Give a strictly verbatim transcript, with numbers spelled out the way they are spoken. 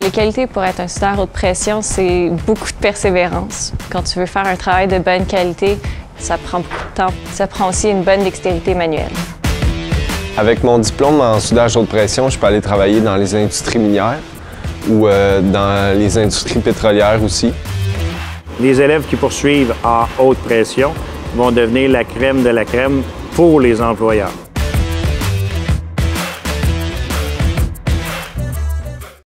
Les qualités pour être un soudeur haute pression, c'est beaucoup de persévérance. Quand tu veux faire un travail de bonne qualité, ça prend beaucoup de temps. Ça prend aussi une bonne dextérité manuelle. Avec mon diplôme en soudage haute pression, je peux aller travailler dans les industries minières ou euh, dans les industries pétrolières aussi. Les élèves qui poursuivent en haute pression vont devenir la crème de la crème pour les employeurs.